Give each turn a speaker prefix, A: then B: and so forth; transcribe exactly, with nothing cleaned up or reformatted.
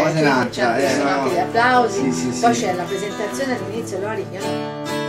A: cosa
B: quindi
A: un'altra,
B: c'è
A: eh,
B: sono
A: no,
B: anche
A: no.
B: gli applausi,
A: Sì, sì,
B: poi
A: sì.
B: c'è la presentazione all'inizio, Lori, piano.